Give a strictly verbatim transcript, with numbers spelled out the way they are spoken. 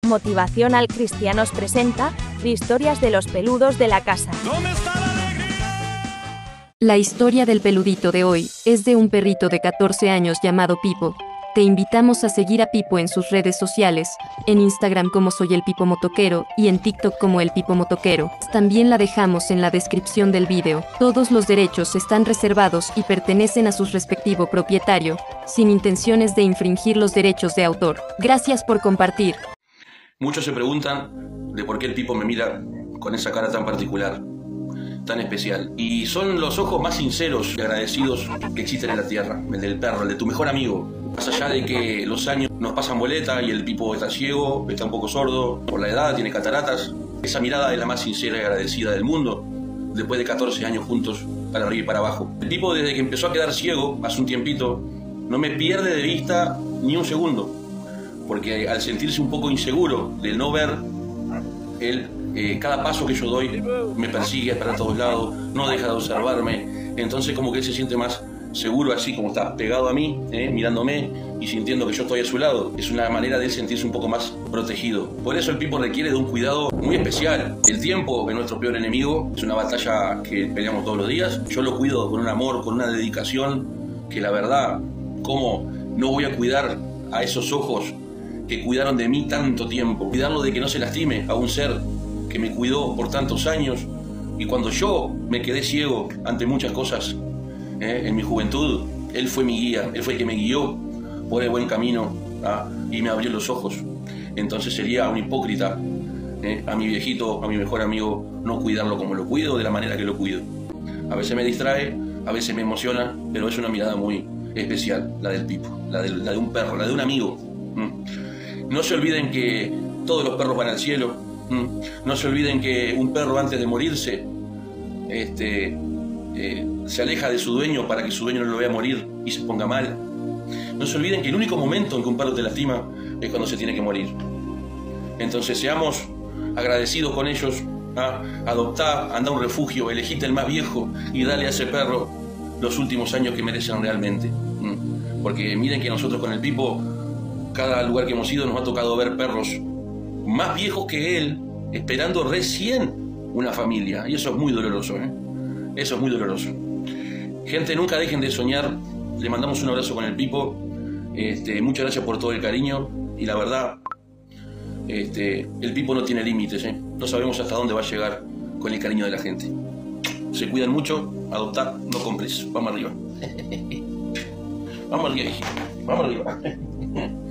Motivacional Cristianos presenta Historias de los peludos de la casa. La historia del peludito de hoy es de un perrito de catorce años llamado Pipo. Te invitamos a seguir a Pipo en sus redes sociales, en Instagram como Soy el Pipo Motoquero y en TikTok como El Pipo Motoquero. También la dejamos en la descripción del video. Todos los derechos están reservados y pertenecen a su respectivo propietario, sin intenciones de infringir los derechos de autor. Gracias por compartir. Muchos se preguntan de por qué el Pipo me mira con esa cara tan particular, tan especial. Y son los ojos más sinceros y agradecidos que existen en la tierra. El del perro, el de tu mejor amigo. Más allá de que los años nos pasan boleta y el Pipo está ciego, está un poco sordo, por la edad, tiene cataratas, esa mirada es la más sincera y agradecida del mundo, después de catorce años juntos, para arriba y para abajo. El Pipo, desde que empezó a quedar ciego, hace un tiempito, no me pierde de vista ni un segundo, porque al sentirse un poco inseguro de no ver, él, eh, cada paso que yo doy me persigue para todos lados, no deja de observarme, entonces como que él se siente más seguro, así como está pegado a mí, eh, mirándome y sintiendo que yo estoy a su lado. Es una manera de él sentirse un poco más protegido. Por eso el Pipo requiere de un cuidado muy especial. El tiempo es nuestro peor enemigo, es una batalla que peleamos todos los días. Yo lo cuido con un amor, con una dedicación, que la verdad, ¿cómo no voy a cuidar a esos ojos que cuidaron de mí tanto tiempo? Cuidarlo de que no se lastime a un ser que me cuidó por tantos años, y cuando yo me quedé ciego ante muchas cosas, Eh, en mi juventud, él fue mi guía, él fue el que me guió por el buen camino, ¿ah? Y me abrió los ojos. Entonces sería un hipócrita, ¿eh? a mi viejito, a mi mejor amigo, no cuidarlo como lo cuido, de la manera que lo cuido. A veces me distrae, a veces me emociona, pero es una mirada muy especial, la del Pipo, la de, la de un perro, la de un amigo. ¿Mm? No se olviden que todos los perros van al cielo. ¿Mm? No se olviden que un perro antes de morirse, este... Eh, se aleja de su dueño para que su dueño no lo vea morir y se ponga mal. No se olviden que el único momento en que un perro te lastima es cuando se tiene que morir. Entonces seamos agradecidos con ellos, ¿ah? Adoptá, anda a un refugio, elegite el más viejo y dale a ese perro los últimos años que merecen realmente. ¿Mm? Porque miren que nosotros con el Pipo, cada lugar que hemos ido nos ha tocado ver perros más viejos que él, esperando recién una familia, y eso es muy doloroso, ¿eh? Eso es muy doloroso. Gente, nunca dejen de soñar. Le mandamos un abrazo con el Pipo. Este, muchas gracias por todo el cariño. Y la verdad, este, el Pipo no tiene límites, ¿eh? No sabemos hasta dónde va a llegar con el cariño de la gente. Se cuidan mucho. Adoptar, no compres. Vamos arriba. Vamos arriba, hijito. Vamos arriba.